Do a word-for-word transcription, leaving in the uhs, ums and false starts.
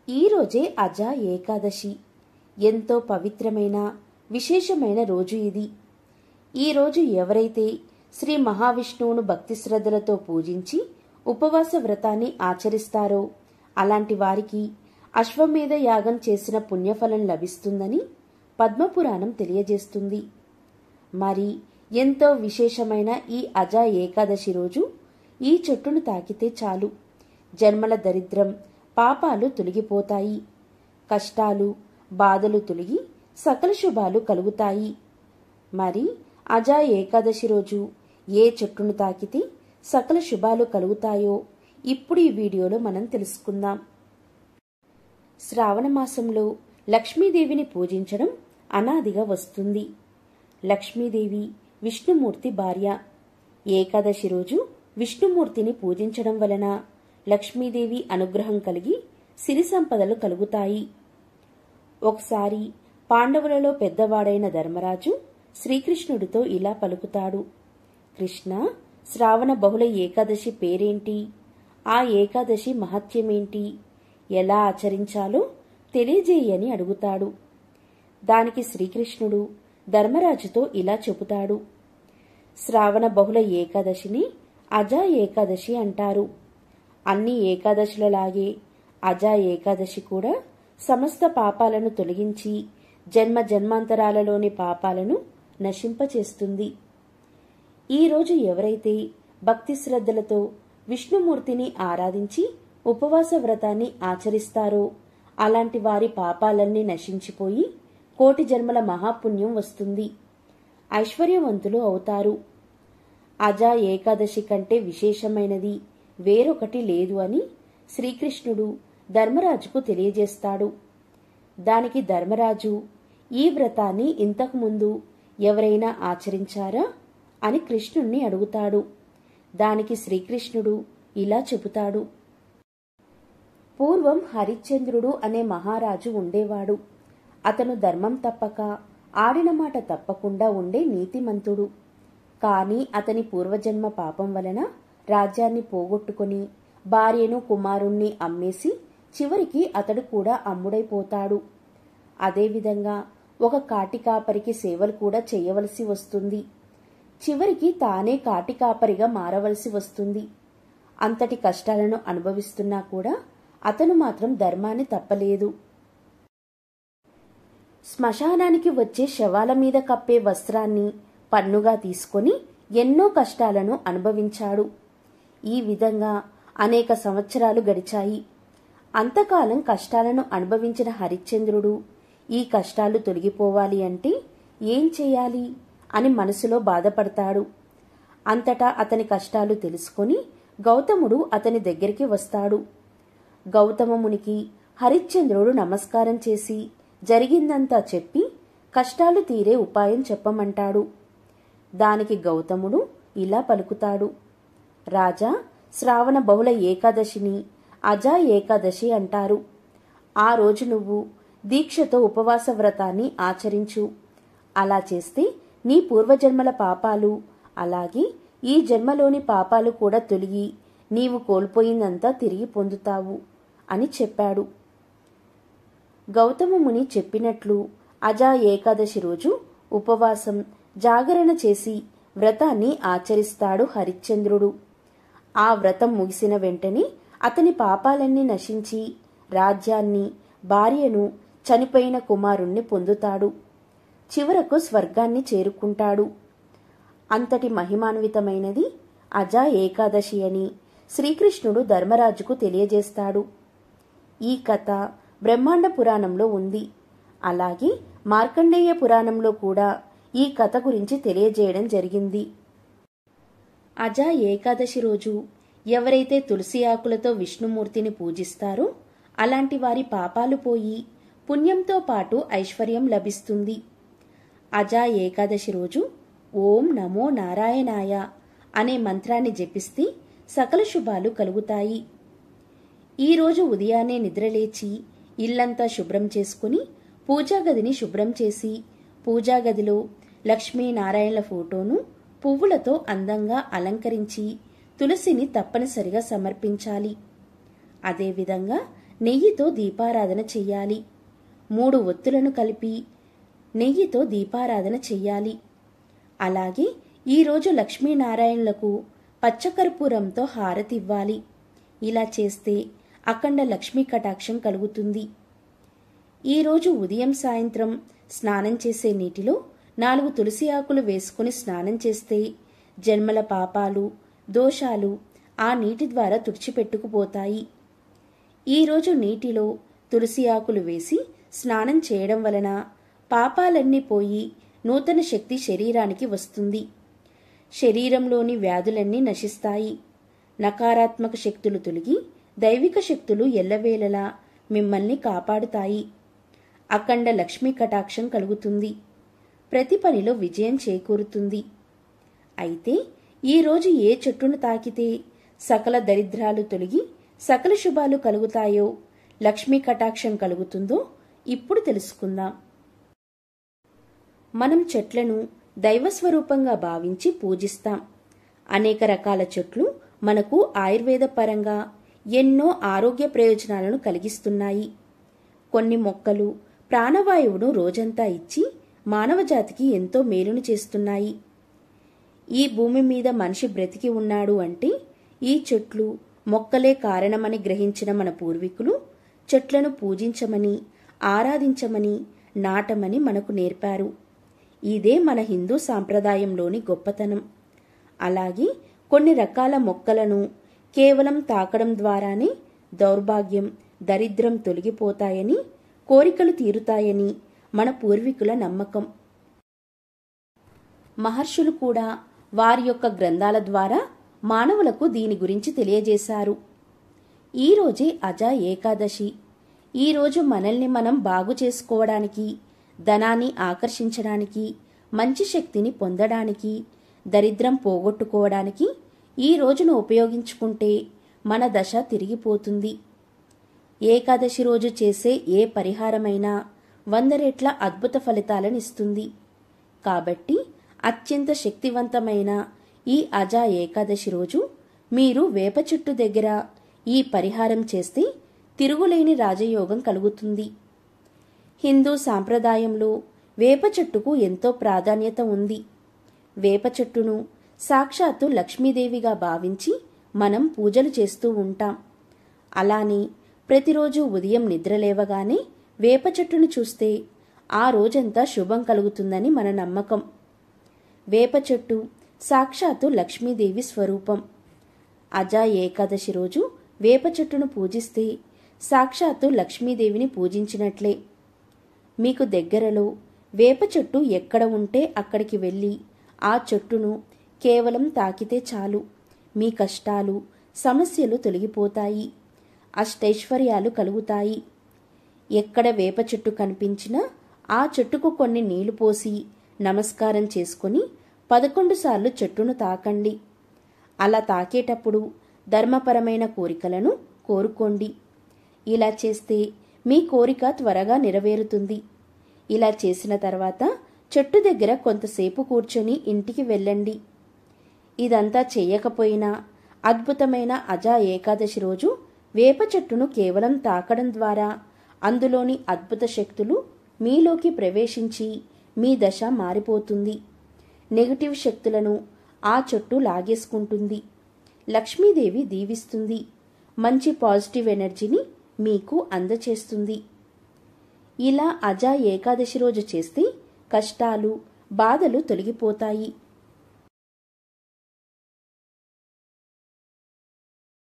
ఈరోజే అజా ఏకాదశి. ఎంతో పవిత్రమైన విశేషమైన రోజు ఇది. ఈరోజు ఎవరైతే శ్రీ మహావిష్ణువును భక్తి శ్రద్ధలతో పూజించి ఉపవాస వ్రతాన్ని ఆచరిస్తారో అలాంటి వారికి అశ్వమేధ యాగం చేసిన పుణ్యఫలం లభిస్తుందని పద్మపురాణం తెలియజేస్తుంది. మరి ఎంతో విశేషమైన ఈ అజా ఏకాదశి రోజు ఈ చెట్టును తాకితే చాలు జన్మల దరిద్రం పాపాలు తొలగిపోతాయి, కష్టాలు బాధలు తొలగి సకల శుభాలు కలుగుతాయి. మరి అజా ఏకాదశి రోజు ఏ చెట్టును తాకితే సకల శుభాలు కలుగుతాయో ఇప్పుడు ఈ వీడియోలో మనం తెలుసుకుందాం. శ్రావణ మాసంలో లక్ష్మీదేవిని పూజించడం అనాదిగా వస్తుంది. లక్ష్మీదేవి విష్ణుమూర్తి భార్య. ఏకాదశి రోజు విష్ణుమూర్తిని పూజించడం వలన లక్ష్మీదేవి అనుగ్రహం కలిగి సిరి సంపదలు కలుగుతాయి. ఒకసారి పాండవులలో పెద్దవాడైన ధర్మరాజు శ్రీకృష్ణుడితో ఇలా పలుకుతాడు. కృష్ణ, శ్రావణ బహుళ ఏకాదశి పేరేంటి? ఆ ఏకాదశి మహత్యమేంటి? ఎలా ఆచరించాలో తెలియజేయని అడుగుతాడు. దానికి శ్రీకృష్ణుడు ధర్మరాజుతో ఇలా చెబుతాడు. శ్రావణ బహుళ ఏకాదశిని అజా ఏకాదశి అంటారు. అన్ని ఏకాదశులలాగే అజా ఏకాదశి కూడా సమస్త పాపాలను తొలగించి జన్మ జన్మాంతరాలలోని పాపాలను నశింపచేస్తుంది. ఈరోజు ఎవరైతే భక్తి శ్రద్ధలతో విష్ణుమూర్తిని ఆరాధించి ఉపవాస వ్రతాన్ని ఆచరిస్తారో అలాంటి వారి పాపాలన్నీ నశించిపోయి కోటి జన్మల మహాపుణ్యం వస్తుంది, ఐశ్వర్యవంతులు అవుతారు. అజా ఏకాదశి కంటే విశేషమైనది వేరొకటి లేదు అని శ్రీకృష్ణుడు ధర్మరాజుకు తెలియజేస్తాడు. దానికి ధర్మరాజు ఈ వ్రతాన్ని ఇంతకుముందు ఎవరైనా ఆచరించారా అని కృష్ణుణ్ణి అడుగుతాడు. దానికి శ్రీకృష్ణుడు ఇలా చెబుతాడు. పూర్వం హరిశ్చంద్రుడు అనే మహారాజు ఉండేవాడు. అతను ధర్మం తప్పక ఆడిన మాట తప్పకుండా ఉండే నీతిమంతుడు. కాని అతని పూర్వజన్మ పాపం వలన రాజ్యాన్ని పోగొట్టుకుని భార్యను కుమారుణ్ణి అమ్మేసి చివరికి అతడు కూడా అమ్ముడైపోతాడు. అదేవిధంగా ఒక కాటికాపరికి సేవలు కూడా చేయవలసి వస్తుంది. చివరికి తానే కాటికాపరిగా మారవలసి వస్తుంది. అంతటి కష్టాలను అనుభవిస్తున్నా కూడా అతను మాత్రం ధర్మాన్ని తప్పలేదు. శ్మశానానికి వచ్చే శవాల మీద కప్పే వస్త్రాన్ని పన్నుగా తీసుకొని ఎన్నో కష్టాలను అనుభవించాడు. ఈ విధంగా అనేక సంవత్సరాలు గడిచాయి. అంతకాలం కష్టాలను అనుభవించిన హరిశ్చంద్రుడు ఈ కష్టాలు తొలగిపోవాలి అంటే ఏం చేయాలి అని మనసులో బాధపడతాడు. అంతటా అతని కష్టాలు తెలుసుకొని గౌతముడు అతని దగ్గరికి వస్తాడు. గౌతమమునికి హరిశ్చంద్రుడు నమస్కారం చేసి జరిగిందంతా చెప్పి కష్టాలు తీరే ఉపాయం చెప్పమంటాడు. దానికి గౌతముడు ఇలా పలుకుతాడు. రాజా, శ్రావణ బహుళ ఏకాదశిని అజా ఏకాదశి అంటారు. ఆ రోజు నువ్వు దీక్షతో ఉపవాస వ్రతాన్ని ఆచరించు. అలా చేస్తే నీ పూర్వజన్మల పాపాలు అలాగే ఈ జన్మలోని పాపాలు కూడా తొలగి నీవు కోల్పోయిందంతా తిరిగి పొందుతావు అని చెప్పాడు. గౌతమ ముని చెప్పినట్లు అజా ఏకాదశి రోజు ఉపవాసం జాగరణ చేసి వ్రతాన్ని ఆచరిస్తాడు హరిశ్చంద్రుడు. ఆ వ్రతం ముగిసిన వెంటనే అతని పాపాలన్నీ నశించి రాజ్యాన్ని, భార్యను, చనిపోయిన కుమారుణ్ణి పొందుతాడు. చివరకు స్వర్గాన్ని చేరుకుంటాడు. అంతటి మహిమాన్వితమైనది అజా ఏకాదశి అని శ్రీకృష్ణుడు ధర్మరాజుకు తెలియజేస్తాడు. ఈ కథ బ్రహ్మాండ పురాణంలో ఉంది. అలాగే మార్కండేయ పురాణంలో కూడా ఈ కథ గురించి తెలియజేయడం జరిగింది. అజా ఏకాదశి రోజు ఎవరైతే తులసి ఆకులతో విష్ణుమూర్తిని పూజిస్తారో అలాంటి వారి పాపాలు పోయి పుణ్యంతో పాటు ఐశ్వర్యం లభిస్తుంది. అజా ఏకాదశి రోజు ఓం నమో నారాయణాయ అనే మంత్రాన్ని జపిస్తే సకల శుభాలు కలుగుతాయి. ఈరోజు ఉదయాన్నే నిద్రలేచి ఇల్లంతా శుభ్రం చేసుకుని పూజాగదిని శుభ్రం చేసి పూజాగదిలో లక్ష్మీనారాయణల ఫోటోను పువ్వులతో అందంగా అలంకరించి తులసిని తప్పనిసరిగా సమర్పించాలి. అదేవిధంగా నెయ్యితో దీపారాధన చెయ్యాలి. మూడు ఒత్తులను కలిపి నెయ్యితో దీపారాధన చెయ్యాలి. అలాగే ఈరోజు లక్ష్మీనారాయణులకు పచ్చకర్పూరంతో హారతి ఇవ్వాలి. ఇలా చేస్తే అఖండ లక్ష్మీ కటాక్షం కలుగుతుంది. ఈరోజు ఉదయం సాయంత్రం స్నానం చేసే నీటిలో నాలుగు తులసి ఆకులు వేసుకుని స్నానం చేస్తే జన్మల పాపాలు, దోషాలు ఆ నీటి ద్వారా తుడిచిపెట్టుకుపోతాయి. ఈరోజు నీటిలో తులసి ఆకులు వేసి స్నానం చేయడం వలన పాపాలన్నీ పోయి నూతన శక్తి శరీరానికి వస్తుంది. శరీరంలోని వ్యాధులన్నీ నశిస్తాయి. నకారాత్మక శక్తులు తొలగి దైవిక శక్తులు ఎల్లవేళలా మిమ్మల్ని కాపాడుతాయి. అఖండ లక్ష్మీ కటాక్షం కలుగుతుంది. ప్రతి పనిలో విజయం చేకూరుతుంది. అయితే ఈరోజు ఏ చెట్టును తాకితే సకల దరిద్రాలు తొలగి సకల శుభాలు కలుగుతాయో, లక్ష్మీ కటాక్షం కలుగుతుందో ఇప్పుడు తెలుసుకుందాం. మనం చెట్లను దైవస్వరూపంగా భావించి పూజిస్తాం. అనేక రకాల చెట్లు మనకు ఆయుర్వేద పరంగా ఎన్నో ఆరోగ్య ప్రయోజనాలను కలిగిస్తున్నాయి. కొన్ని మొక్కలు ప్రాణవాయువును రోజంతా ఇచ్చి మానవజాతికి ఎంతో మేలును చేస్తున్నాయి. ఈ భూమి మీద మనిషి బ్రతికి ఉన్నాడు అంటే ఈ చెట్లు, మొక్కలే కారణమని గ్రహించిన మన పూర్వీకులు చెట్లను పూజించమని, ఆరాధించమని, నాటమని మనకు నేర్పారు. ఇదే మన హిందూ సాంప్రదాయంలోని గొప్పతనం. అలాగే కొన్ని రకాల మొక్కలను కేవలం తాకడం ద్వారానే దౌర్భాగ్యం, దరిద్రం తొలగిపోతాయని, కోరికలు తీరుతాయని మన పూర్వీకుల నమ్మకం. మహర్షులు కూడా వారి యొక్క గ్రంథాల ద్వారా మానవులకు దీని గురించి తెలియజేశారు. ఈరోజే అజా ఏకాదశి. ఈరోజు మనల్ని మనం బాగు చేసుకోవడానికి, ధనాన్ని ఆకర్షించడానికి, మంచి శక్తిని పొందడానికి, దరిద్రం పోగొట్టుకోవడానికి ఈ రోజును ఉపయోగించుకుంటే మన దశ తిరిగిపోతుంది. ఏకాదశి రోజు చేసే ఏ పరిహారమైనా వంద రెట్ల అద్భుత ఫలితాలను ఇస్తుంది. కాబట్టి అత్యంత శక్తివంతమైన ఈ అజా ఏకాదశి రోజు మీరు వేప చెట్టు దగ్గర ఈ పరిహారం చేస్తే తిరుగులేని రాజయోగం కలుగుతుంది. హిందూ సాంప్రదాయంలో వేప చెట్టుకు ఎంతో ప్రాధాన్యత ఉంది. వేప చెట్టును సాక్షాత్తు లక్ష్మీదేవిగా భావించి మనం పూజలు చేస్తూ ఉంటాం. అలానే ప్రతిరోజు ఉదయం నిద్రలేవగానే వేప చెట్టును చూస్తే ఆ రోజంతా శుభం కలుగుతుందని మన నమ్మకం. వేప చెట్టు సాక్షాత్తు లక్ష్మీదేవి స్వరూపం. అజా ఏకాదశి రోజు వేప చెట్టును పూజిస్తే సాక్షాత్తు లక్ష్మీదేవిని పూజించినట్లే. మీకు దగ్గరలో వేప చెట్టు ఎక్కడ ఉంటే అక్కడికి వెళ్ళి ఆ చెట్టును కేవలం తాకితే చాలు, మీ కష్టాలు, సమస్యలు తొలగిపోతాయి, అష్టైశ్వర్యాలు కలుగుతాయి. ఎక్కడ వేప చెట్టు కనిపించినా ఆ చెట్టుకు కొన్ని నీళ్లు పోసి నమస్కారం చేసుకుని పదకొండు సార్లు చెట్టును తాకండి. అలా తాకేటప్పుడు ధర్మపరమైన కోరికలను కోరుకోండి. ఇలా చేస్తే మీ కోరిక త్వరగా నెరవేరుతుంది. ఇలా చేసిన తర్వాత చెట్టు దగ్గర కొంతసేపు కూర్చొని ఇంటికి వెళ్ళండి. ఇదంతా చెయ్యకపోయినా అద్భుతమైన అజా ఏకాదశి రోజు వేప చెట్టును కేవలం తాకడం ద్వారా అందులోని అద్భుత శక్తులు మీలోకి ప్రవేశించి మీ దశ మారిపోతుంది. నెగటివ్ శక్తులను ఆ చెట్టు లాగేసుకుంటుంది. లక్ష్మీదేవి దీవిస్తుంది. మంచి పాజిటివ్ ఎనర్జీని మీకు అందచేస్తుంది. ఇలా అజా ఏకాదశి రోజు చేస్తే కష్టాలు, బాధలు తొలగిపోతాయి.